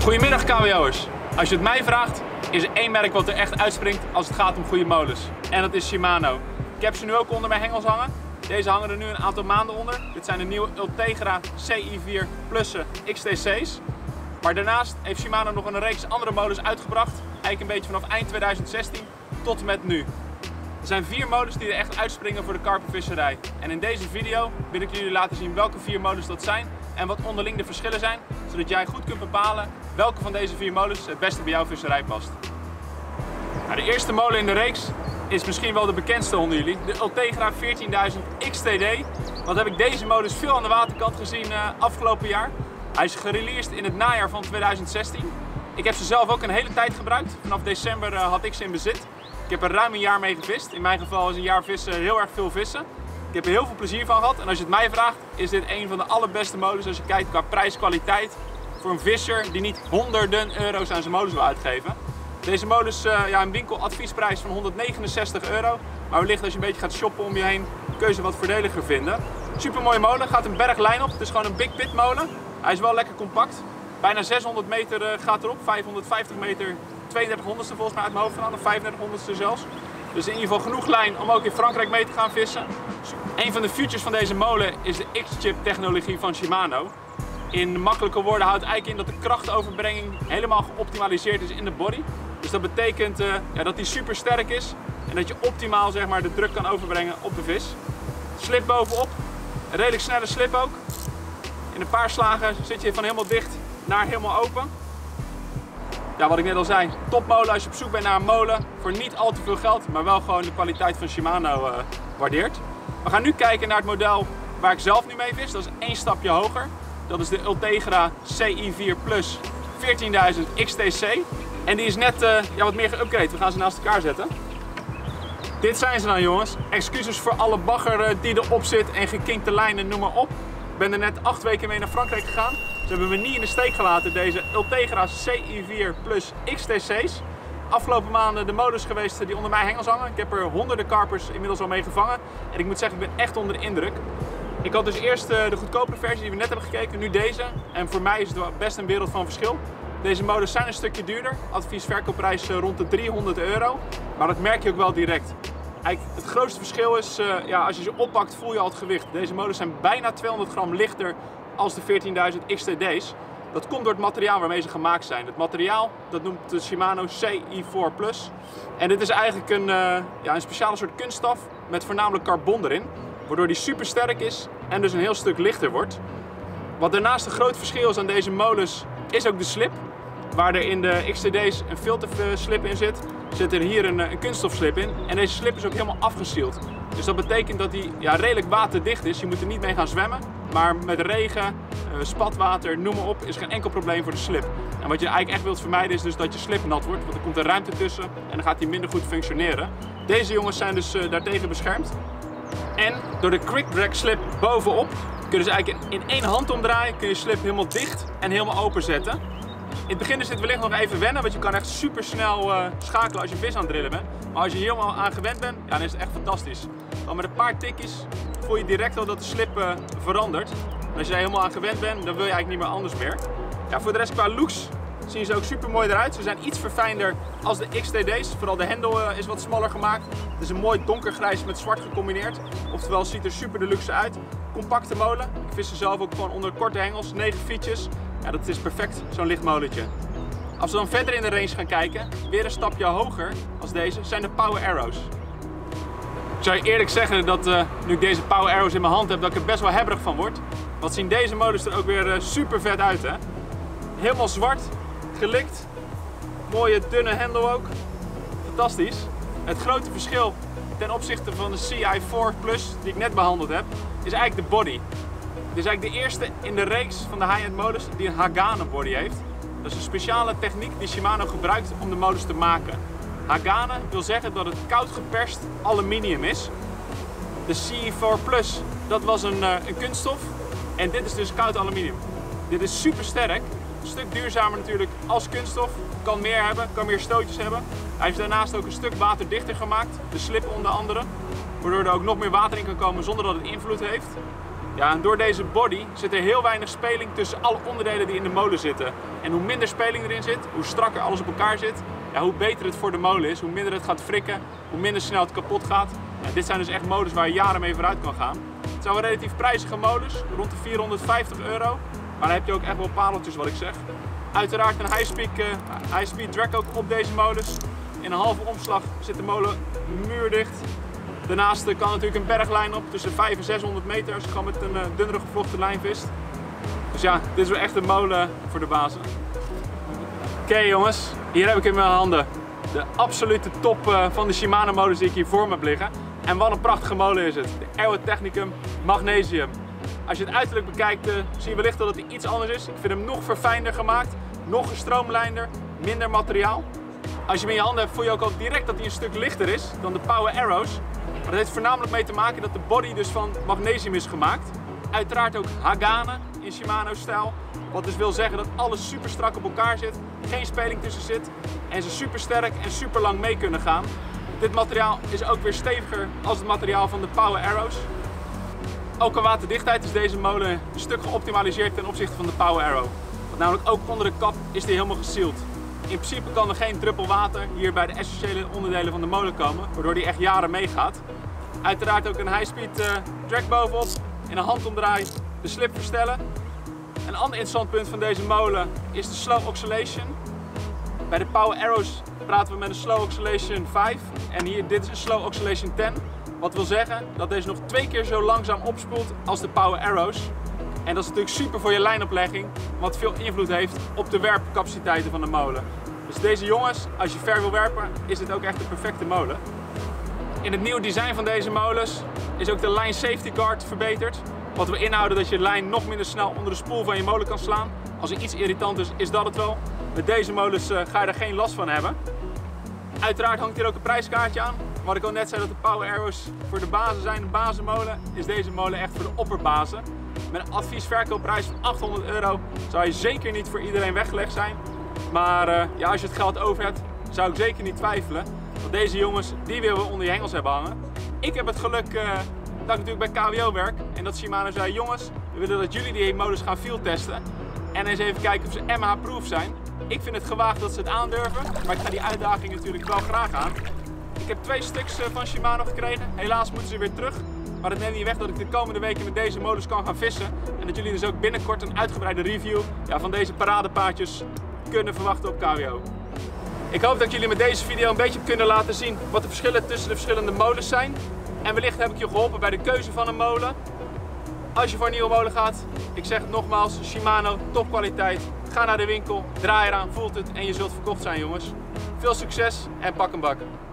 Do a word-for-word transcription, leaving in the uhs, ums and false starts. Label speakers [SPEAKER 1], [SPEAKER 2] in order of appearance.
[SPEAKER 1] Goedemiddag K W O'ers. Als je het mij vraagt, is er één merk wat er echt uitspringt als het gaat om goede molens. En dat is Shimano. Ik heb ze nu ook onder mijn hengels hangen. Deze hangen er nu een aantal maanden onder. Dit zijn de nieuwe Ultegra C I vier Plussen X T C's. Maar daarnaast heeft Shimano nog een reeks andere molens uitgebracht. Eigenlijk een beetje vanaf eind tweeduizend zestien tot en met nu. Er zijn vier molens die er echt uitspringen voor de karpervisserij. En in deze video wil ik jullie laten zien welke vier molens dat zijn en wat onderling de verschillen zijn, zodat jij goed kunt bepalen welke van deze vier molens het beste bij jouw visserij past. Nou, de eerste molen in de reeks is misschien wel de bekendste onder jullie, de Ultegra veertienduizend X T D. Want heb ik deze molens veel aan de waterkant gezien uh, afgelopen jaar. Hij is gereleased in het najaar van tweeduizend zestien. Ik heb ze zelf ook een hele tijd gebruikt. Vanaf december uh, had ik ze in bezit. Ik heb er ruim een jaar mee gevist. In mijn geval is een jaar vissen heel erg veel vissen. Ik heb er heel veel plezier van gehad. En als je het mij vraagt, is dit een van de allerbeste molens als je kijkt qua prijs-kwaliteit. Voor een visser die niet honderden euro's aan zijn molens wil uitgeven. Deze molens, uh, ja, een winkeladviesprijs van honderdnegenenzestig euro. Maar wellicht als je een beetje gaat shoppen om je heen, kun je ze wat voordeliger vinden. Super mooie molen, gaat een berg lijn op. Het is gewoon een big pit molen. Hij is wel lekker compact. Bijna zeshonderd meter uh, gaat erop, vijfhonderdvijftig meter. tweeëndertig honderdste volgens mij uit mijn hoofd vandaan, of vijfendertig honderdste zelfs. Dus in ieder geval genoeg lijn om ook in Frankrijk mee te gaan vissen. Een van de features van deze molen is de X-chip technologie van Shimano. In makkelijke woorden houdt eigenlijk in dat de krachtoverbrenging helemaal geoptimaliseerd is in de body. Dus dat betekent uh, ja, dat die super sterk is en dat je optimaal zeg maar, de druk kan overbrengen op de vis. Slip bovenop, een redelijk snelle slip ook. In een paar slagen zit je van helemaal dicht naar helemaal open. Ja, wat ik net al zei, topmolen als je op zoek bent naar een molen voor niet al te veel geld, maar wel gewoon de kwaliteit van Shimano uh, waardeert. We gaan nu kijken naar het model waar ik zelf nu mee vis, dat is één stapje hoger. Dat is de Ultegra C I vier Plus veertienduizend X T C. En die is net uh, ja, wat meer geüpgrade, we gaan ze naast elkaar zetten. Dit zijn ze dan jongens, excuses voor alle bagger uh, die erop zit en gekinkte lijnen, noem maar op. Ik ben er net acht weken mee naar Frankrijk gegaan. Ze hebben me niet in de steek gelaten, deze Ultegra C I vier Plus X T C's. Afgelopen maanden de molens geweest die onder mijn hengels hangen. Ik heb er honderden karpers inmiddels al mee gevangen. En ik moet zeggen, ik ben echt onder de indruk. Ik had dus eerst de goedkopere versie die we net hebben gekeken, nu deze. En voor mij is het best een wereld van verschil. Deze molens zijn een stukje duurder. Advies-verkoopprijs rond de driehonderd euro. Maar dat merk je ook wel direct. Eigenlijk het grootste verschil is, uh, ja, als je ze oppakt voel je al het gewicht. Deze molens zijn bijna tweehonderd gram lichter als de veertienduizend X T D's. Dat komt door het materiaal waarmee ze gemaakt zijn. Het materiaal dat noemt de Shimano C I vier Plus. En dit is eigenlijk een, uh, ja, een speciale soort kunststof met voornamelijk carbon erin. Waardoor die super sterk is en dus een heel stuk lichter wordt. Wat daarnaast een groot verschil is aan deze molens is ook de slip. Waar er in de X T D's een filterslip in zit, zit er hier een, een kunststofslip in. En deze slip is ook helemaal afgesealed. Dus dat betekent dat die ja, redelijk waterdicht is. Je moet er niet mee gaan zwemmen. Maar met regen, uh, spatwater, noem maar op, is geen enkel probleem voor de slip. En wat je eigenlijk echt wilt vermijden is dus dat je slip nat wordt. Want er komt er ruimte tussen en dan gaat die minder goed functioneren. Deze jongens zijn dus uh, daartegen beschermd. En door de quick drag slip bovenop kun je dus eigenlijk in één hand omdraaien. Kun je slip helemaal dicht en helemaal open zetten. In het begin is dit wellicht nog even wennen, want je kan echt super snel uh, schakelen als je vis aan het drillen bent. Maar als je hier helemaal aan gewend bent, ja, dan is het echt fantastisch. Want met een paar tikjes voel je direct al dat de slip uh, verandert. En als je er helemaal aan gewend bent, dan wil je eigenlijk niet meer anders meer. Ja, voor de rest qua looks zien ze ook super mooi eruit. Ze zijn iets verfijnder als de X T D's. Vooral de hendel uh, is wat smaller gemaakt. Het is een mooi donkergrijs met zwart gecombineerd. Oftewel, het ziet er super deluxe uit. Compacte molen. Ik vis ze zelf ook gewoon onder korte hengels, negen fietsjes. Ja, dat is perfect, zo'n licht molentje. Als we dan verder in de range gaan kijken, weer een stapje hoger als deze, zijn de Power Arrows. Ik zou je eerlijk zeggen dat uh, nu ik deze Power Arrows in mijn hand heb, dat ik er best wel hebberig van word. Wat zien deze molens er ook weer uh, super vet uit, hè? Helemaal zwart, gelikt, mooie dunne hendel ook. Fantastisch. Het grote verschil ten opzichte van de C I vier Plus die ik net behandeld heb, is eigenlijk de body. Dit is eigenlijk de eerste in de reeks van de high-end molens die een Hagane body heeft. Dat is een speciale techniek die Shimano gebruikt om de molens te maken. Hagane wil zeggen dat het koud geperst aluminium is. De C I vier Plus, dat was een, uh, een kunststof en dit is dus koud aluminium. Dit is super sterk, een stuk duurzamer natuurlijk als kunststof, kan meer hebben, kan meer stootjes hebben. Hij is daarnaast ook een stuk waterdichter gemaakt, de slip onder andere, waardoor er ook nog meer water in kan komen zonder dat het invloed heeft. Ja, en door deze body zit er heel weinig speling tussen alle onderdelen die in de molen zitten. En hoe minder speling erin zit, hoe strakker alles op elkaar zit, ja, hoe beter het voor de molen is, hoe minder het gaat frikken, hoe minder snel het kapot gaat. Ja, dit zijn dus echt molens waar je jaren mee vooruit kan gaan. Het zijn wel relatief prijzige molens, rond de vierhonderdvijftig euro. Maar dan heb je ook echt wel pareltjes wat ik zeg. Uiteraard een high-speed uh, high-speed drag ook op deze molens. In een halve omslag zit de molen muurdicht. Daarnaast kan natuurlijk een berglijn op tussen vijfhonderd en zeshonderd meter als je gewoon met een uh, dunnere gevlochten lijn vist. Dus ja, dit is wel echt een molen voor de bazen. Oké okay, jongens, hier heb ik in mijn handen de absolute top uh, van de Shimano molens die ik hier voor me heb liggen. En wat een prachtige molen is het, de Aero Technicum Magnesium. Als je het uiterlijk bekijkt uh, zie je wellicht dat hij iets anders is. Ik vind hem nog verfijnder gemaakt, nog gestroomlijnder, minder materiaal. Als je hem in je handen hebt voel je ook al direct dat hij een stuk lichter is dan de Power Arrows. Maar dat heeft voornamelijk mee te maken dat de body dus van magnesium is gemaakt. Uiteraard ook Hagane in Shimano stijl. Wat dus wil zeggen dat alles super strak op elkaar zit, geen speling tussen zit en ze super sterk en super lang mee kunnen gaan. Dit materiaal is ook weer steviger als het materiaal van de Power Arrows. Ook qua waterdichtheid is deze molen een stuk geoptimaliseerd ten opzichte van de Power Arrow. Want namelijk ook onder de kap is die helemaal gesealed. In principe kan er geen druppel water hier bij de essentiële onderdelen van de molen komen, waardoor die echt jaren meegaat. Uiteraard ook een high-speed uh, drag bovenop, in een handomdraai de slip verstellen. Een ander interessant punt van deze molen is de slow oscillation. Bij de Power Arrows praten we met een slow oscillation vijf en hier, dit is een slow oscillation tien. Wat wil zeggen dat deze nog twee keer zo langzaam opspoelt als de Power Arrows. En dat is natuurlijk super voor je lijnoplegging, wat veel invloed heeft op de werpcapaciteiten van de molen. Dus deze jongens, als je ver wil werpen, is dit ook echt de perfecte molen. In het nieuwe design van deze molens is ook de line safety guard verbeterd. Wat wil inhouden dat je lijn nog minder snel onder de spoel van je molen kan slaan. Als er iets irritant is, is dat het wel. Met deze molens uh, ga je er geen last van hebben. Uiteraard hangt hier ook een prijskaartje aan. Wat ik al net zei dat de Power Arrows voor de bazen zijn, de bazenmolen, is deze molen echt voor de opperbazen. Met een adviesverkoopprijs van achthonderd euro zou je zeker niet voor iedereen weggelegd zijn. Maar uh, ja, als je het geld over hebt, zou ik zeker niet twijfelen. Want deze jongens, die willen we onder je hengels hebben hangen. Ik heb het geluk uh, dat ik natuurlijk bij K W O werk. En dat Shimano zei, jongens, we willen dat jullie die molens gaan field testen. En eens even kijken of ze M H-proof zijn. Ik vind het gewaagd dat ze het aandurven. Maar ik ga die uitdaging natuurlijk wel graag aan. Ik heb twee stuks uh, van Shimano gekregen. Helaas moeten ze weer terug. Maar dat neemt niet weg dat ik de komende weken met deze molens kan gaan vissen. En dat jullie dus ook binnenkort een uitgebreide review ja, van deze paradepaardjes kunnen verwachten op K W O. Ik hoop dat jullie met deze video een beetje kunnen laten zien wat de verschillen tussen de verschillende molens zijn. En wellicht heb ik je geholpen bij de keuze van een molen. Als je voor een nieuwe molen gaat, ik zeg het nogmaals, Shimano, topkwaliteit. Ga naar de winkel, draai eraan, voelt het en je zult verkocht zijn jongens. Veel succes en pak een bak.